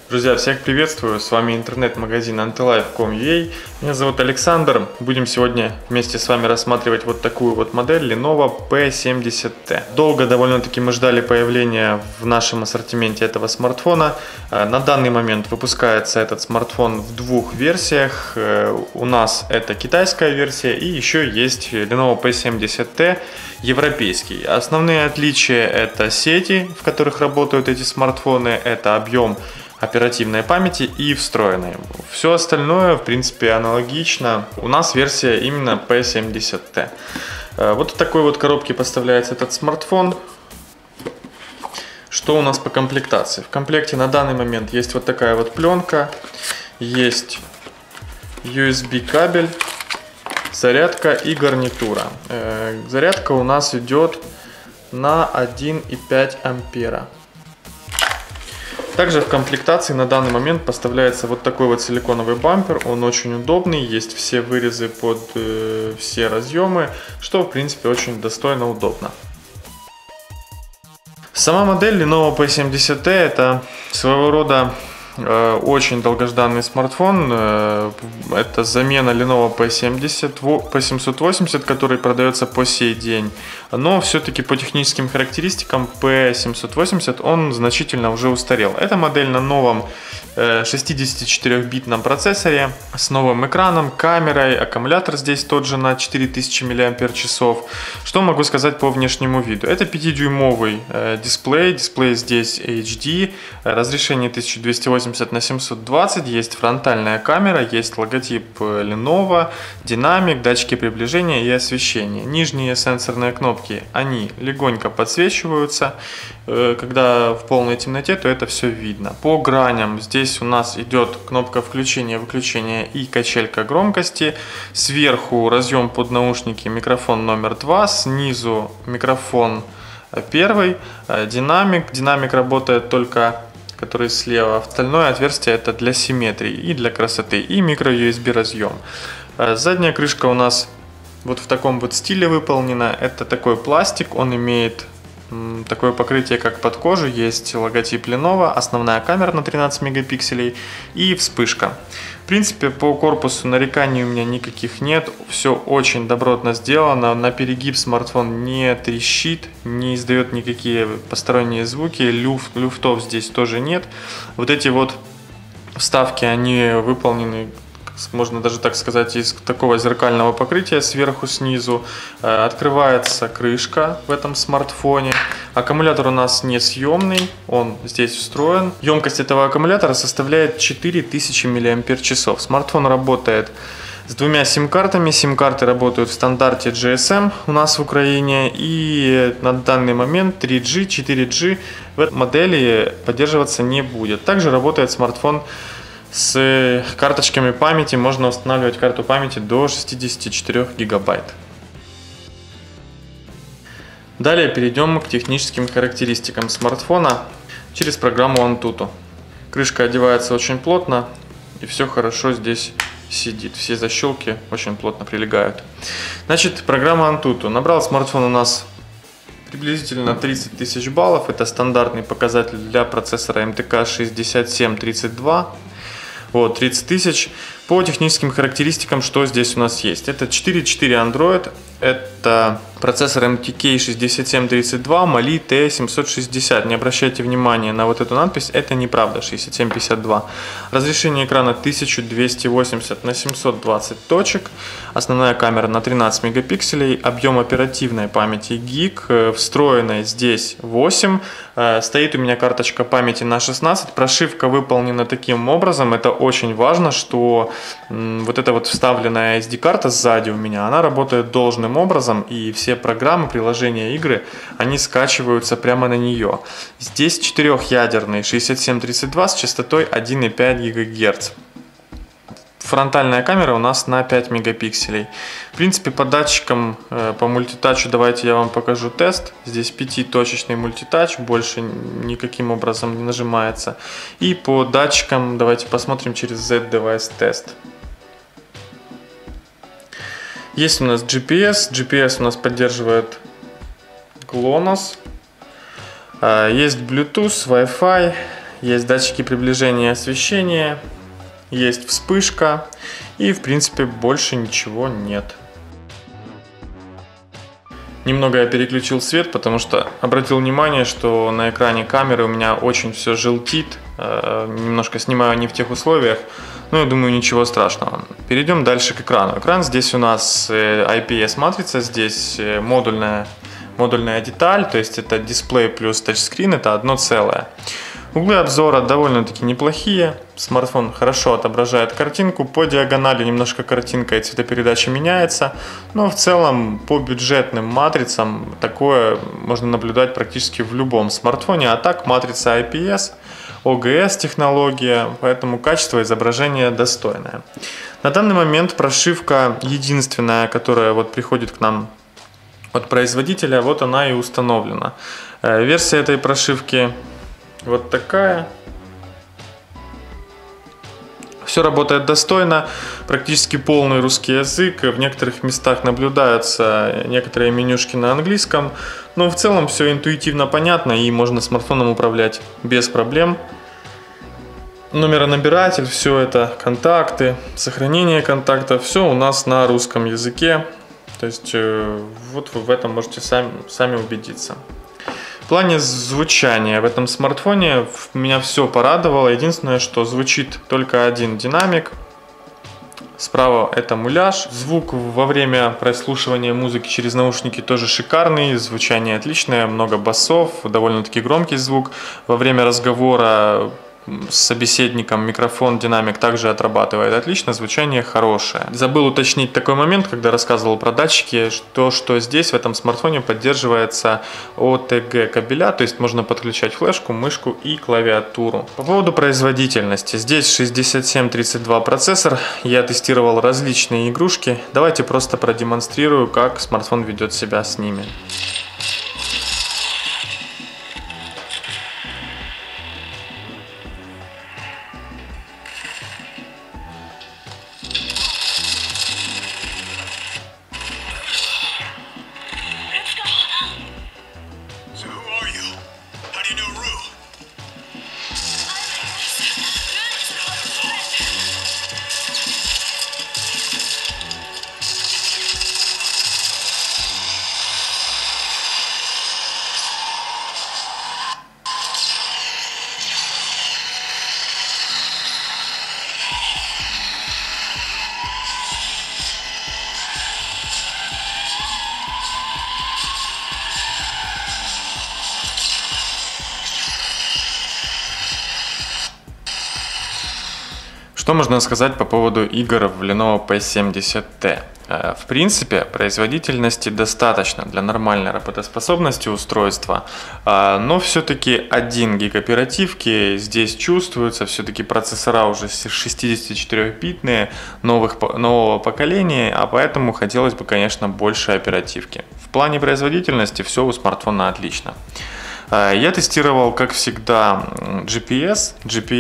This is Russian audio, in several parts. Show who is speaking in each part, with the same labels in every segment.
Speaker 1: Друзья, всех приветствую, с вами интернет-магазин antilife.com.ua. Меня зовут Александр. Будем сегодня вместе с вами рассматривать вот такую вот модель Lenovo P70T. Долго довольно-таки мы ждали появления в нашем ассортименте этого смартфона. На данный момент выпускается этот смартфон в двух версиях. У нас это китайская версия и еще есть Lenovo P70T европейский. Основные отличия — это сети, в которых работают эти смартфоны, это объем оперативной памяти и встроенной. Все остальное, в принципе, аналогично. У нас версия именно P70T. Вот в такой вот коробке поставляется этот смартфон. Что у нас по комплектации? В комплекте на данный момент есть вот такая вот пленка, есть USB кабель, зарядка и гарнитура. Зарядка у нас идет на 1,5 ампера. Также в комплектации на данный момент поставляется вот такой вот силиконовый бампер. Он очень удобный, есть все вырезы под все разъемы, что в принципе очень достойно, удобно. Сама модель Lenovo P70T — это своего рода очень долгожданный смартфон. Это замена Lenovo P780, который продается по сей день. Но все-таки по техническим характеристикам P780 он значительно уже устарел. Эта модель на новом 64-битном процессоре с новым экраном, камерой, аккумулятор здесь тот же на 4000 мАч. Что могу сказать по внешнему виду? Это 5-дюймовый дисплей здесь HD, разрешение 1280×720, есть фронтальная камера, есть логотип Lenovo, динамик, датчики приближения и освещения. Нижние сенсорные кнопки, они легонько подсвечиваются. Когда в полной темноте, то это все видно. По граням здесь у нас идет кнопка включения-выключения и качелька громкости. Сверху разъем под наушники, микрофон номер 2, снизу микрофон 1, динамик. Динамик работает только который слева. Остальное отверстие это для симметрии и для красоты. И микро-USB разъем. Задняя крышка у нас вот в таком вот стиле выполнена. Это такой пластик, он имеет такое покрытие, как под кожу, есть логотип Lenovo, основная камера на 13 мегапикселей и вспышка. В принципе, по корпусу нареканий у меня никаких нет, все очень добротно сделано, на перегиб смартфон не трещит, не издает никакие посторонние звуки, люфтов здесь тоже нет. Вот эти вот вставки, они выполнены, можно даже так сказать, из такого зеркального покрытия сверху, снизу. Открывается крышка в этом смартфоне. Аккумулятор у нас несъемный, он здесь встроен. Емкость этого аккумулятора составляет 4000 мАч. Смартфон работает с двумя сим-картами. Сим-карты работают в стандарте GSM у нас в Украине. И на данный момент 3G, 4G в этой модели поддерживаться не будет. Также работает смартфон с карточками памяти, можно устанавливать карту памяти до 64 гигабайт. Далее перейдем к техническим характеристикам смартфона через программу Antutu. Крышка одевается очень плотно и все хорошо здесь сидит. Все защелки очень плотно прилегают. Значит, программа Antutu. Набрал смартфон у нас приблизительно 30 тысяч баллов. Это стандартный показатель для процессора MTK 6732. Вот, 30 тысяч. По техническим характеристикам, что здесь у нас есть? Это 4.4 Android, это процессор MTK 6732, Mali T760. Не обращайте внимания на вот эту надпись, это неправда, 6752. Разрешение экрана 1280×720 точек. Основная камера на 13 мегапикселей. Объем оперативной памяти гиг. Встроенной здесь 8. Стоит у меня карточка памяти на 16. Прошивка выполнена таким образом. Это очень важно, что вот эта вот вставленная SD-карта сзади у меня, она работает должным образом, и все программы, приложения, игры, они скачиваются прямо на нее. Здесь 4-ядерный 6732 с частотой 1,5 ГГц. Фронтальная камера у нас на 5 мегапикселей. В принципе, по датчикам, по мультитачу давайте я вам покажу тест. Здесь 5-точечный мультитач, больше никаким образом не нажимается. И по датчикам давайте посмотрим через Z-Device тест. Есть у нас GPS. GPS у нас поддерживает GLONASS. Есть Bluetooth, Wi-Fi. есть датчики приближения и освещения, есть вспышка и в принципе больше ничего нет. Немного я переключил свет, потому что обратил внимание, что на экране камеры у меня очень все желтит. Немножко снимаю не в тех условиях, но я думаю, ничего страшного. Перейдем дальше к экрану. Экран здесь у нас IPS матрица, здесь модульная деталь, то есть это дисплей плюс тачскрин, это одно целое. Углы обзора довольно-таки неплохие, смартфон хорошо отображает картинку, по диагонали немножко картинка и цветопередача меняется, но в целом по бюджетным матрицам такое можно наблюдать практически в любом смартфоне, а так матрица IPS, OGS технология, поэтому качество изображения достойное. На данный момент прошивка единственная, которая вот приходит к нам от производителя, вот она и установлена. Версия этой прошивки вот такая. Все работает достойно, практически полный русский язык. В некоторых местах наблюдаются некоторые менюшки на английском, но в целом все интуитивно понятно и можно смартфоном управлять без проблем. Номеронабиратель, все это, контакты, сохранение контактов, все у нас на русском языке. То есть вот вы в этом можете сами убедиться. В плане звучания в этом смартфоне меня все порадовало. Единственное, что звучит только один динамик. Справа это муляж. Звук во время прослушивания музыки через наушники тоже шикарный. Звучание отличное, много басов, довольно-таки громкий звук. Во время разговора с собеседником микрофон, динамик также отрабатывает отлично, звучание хорошее. Забыл уточнить такой момент, когда рассказывал про датчики, что здесь в этом смартфоне поддерживается OTG кабеля, то есть можно подключать флешку, мышку и клавиатуру. По поводу производительности, здесь 6732 процессор, я тестировал различные игрушки, давайте просто продемонстрирую, как смартфон ведет себя с ними. Что можно сказать по поводу игр в Lenovo P70T? В принципе, производительности достаточно для нормальной работоспособности устройства, но все-таки 1 гиг оперативки здесь чувствуется, все-таки процессора уже 64-битные, нового поколения, а поэтому хотелось бы, конечно, больше оперативки. В плане производительности все у смартфона отлично. Я тестировал, как всегда, GPS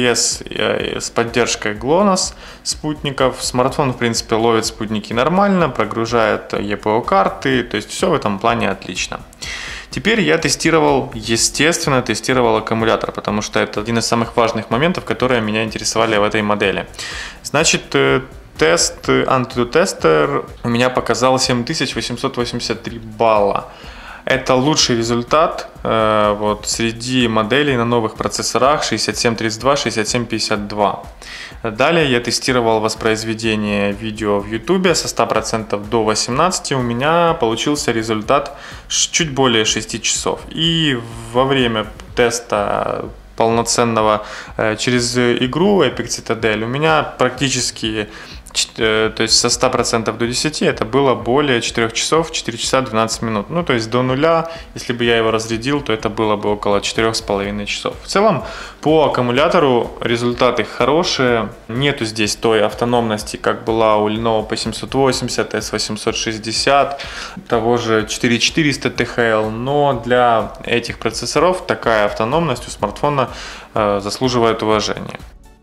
Speaker 1: с поддержкой GLONASS спутников. Смартфон, в принципе, ловит спутники нормально, прогружает EPO-карты, то есть все в этом плане отлично. Теперь я естественно, тестировал аккумулятор, потому что это один из самых важных моментов, которые меня интересовали в этой модели. Значит, тест Antutu Tester у меня показал 7883 балла. Это лучший результат среди моделей на новых процессорах 6732, 6752. Далее я тестировал воспроизведение видео в YouTube со 100% до 18%. У меня получился результат чуть более 6 часов. И во время теста полноценного через игру Epic Citadel у меня практически, то есть со 100% до 10 это было более 4 часов, 4 часа 12 минут. Ну, то есть до нуля, если бы я его разрядил, то это было бы около 4,5 часов. В целом, по аккумулятору результаты хорошие. Нету здесь той автономности, как была у Lenovo P780, S860, того же 4400 THL. Но для этих процессоров такая автономность у смартфона заслуживает уважения.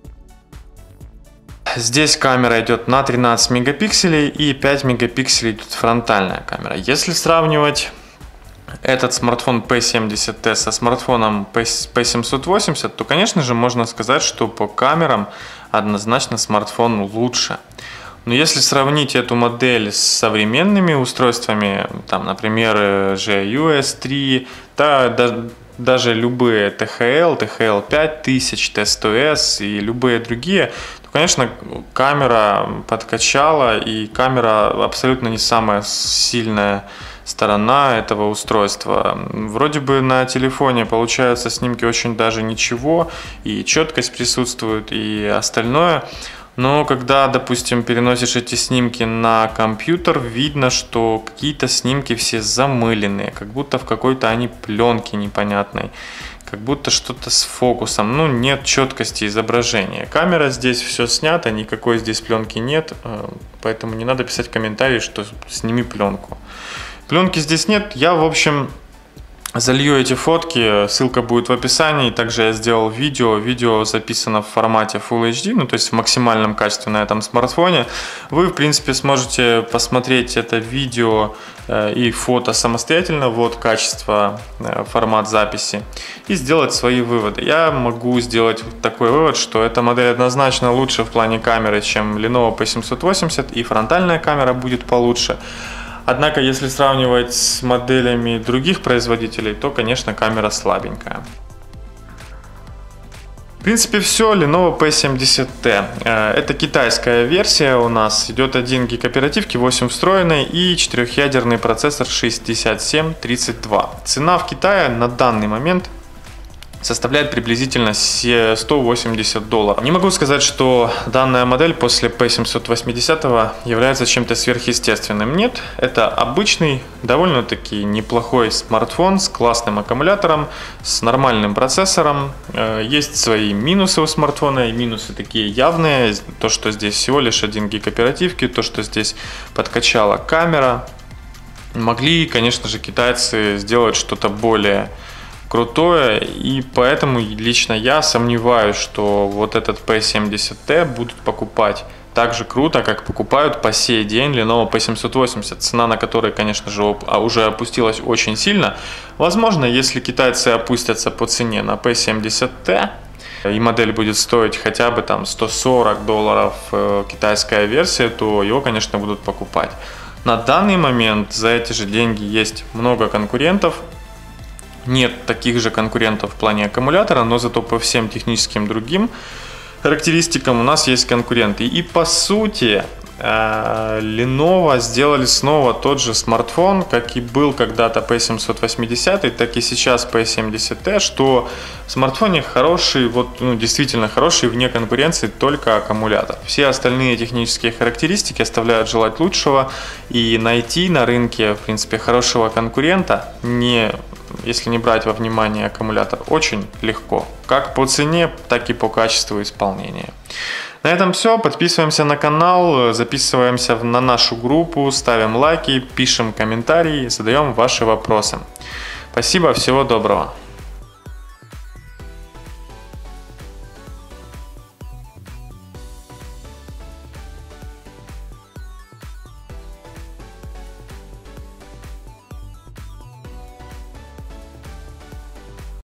Speaker 1: Здесь камера идет на 13 мегапикселей и 5 мегапикселей идет фронтальная камера. Если сравнивать этот смартфон P70T со смартфоном P780, то, конечно же, можно сказать, что по камерам однозначно смартфон лучше. Но если сравнить эту модель с современными устройствами, там, например, GUS 3, даже любые THL, THL 5000, T100S и любые другие, то, конечно, камера подкачала, и камера абсолютно не самая сильная сторона этого устройства. Вроде бы на телефоне получаются снимки очень даже ничего, и четкость присутствует, и остальное. Но когда, допустим, переносишь эти снимки на компьютер, видно, что какие-то снимки все замыленные, как будто в какой-то они пленке непонятной, как будто что-то с фокусом, ну нет четкости изображения. Камера здесь все снято, никакой здесь пленки нет, поэтому не надо писать комментарии, что сними пленку. Пленки здесь нет, я, в общем, залью эти фотки, ссылка будет в описании. Также я сделал видео записано в формате Full HD, ну то есть в максимальном качестве на этом смартфоне. Вы, в принципе, сможете посмотреть это видео и фото самостоятельно, вот качество, формат записи, и сделать свои выводы. Я могу сделать такой вывод, что эта модель однозначно лучше в плане камеры, чем Lenovo P780, и фронтальная камера будет получше. Однако, если сравнивать с моделями других производителей, то, конечно, камера слабенькая. В принципе, все. Lenovo P70T. Это китайская версия у нас. Идет 1 гиг оперативки, 8 встроенной и 4-ядерный процессор 6732. Цена в Китае на данный момент составляет приблизительно $180. Не могу сказать, что данная модель после P780 является чем-то сверхъестественным. Нет, это обычный, довольно-таки неплохой смартфон с классным аккумулятором, с нормальным процессором. Есть свои минусы у смартфона, и минусы такие явные. То, что здесь всего лишь 1 гиг оперативки, то, что здесь подкачала камера. Могли, конечно же, китайцы сделать что-то более крутое, и поэтому лично я сомневаюсь, что вот этот P70T будут покупать так же круто, как покупают по сей день Lenovo P780, цена на которой, конечно же, уже опустилась очень сильно. Возможно, если китайцы опустятся по цене на P70T, и модель будет стоить хотя бы там $140 китайская версия, то его, конечно, будут покупать. На данный момент за эти же деньги есть много конкурентов. Нет таких же конкурентов в плане аккумулятора, но зато по всем техническим другим характеристикам у нас есть конкуренты. И по сути Lenovo сделали снова тот же смартфон, как и был когда-то P780, так и сейчас P70T, что в смартфоне хороший, действительно хороший, вне конкуренции только аккумулятор. Все остальные технические характеристики оставляют желать лучшего, и найти на рынке, в принципе, хорошего конкурента, если не брать во внимание аккумулятор, очень легко. Как по цене, так и по качеству исполнения. На этом все. Подписываемся на канал, записываемся на нашу группу, ставим лайки, пишем комментарии, задаем ваши вопросы. Спасибо, всего доброго.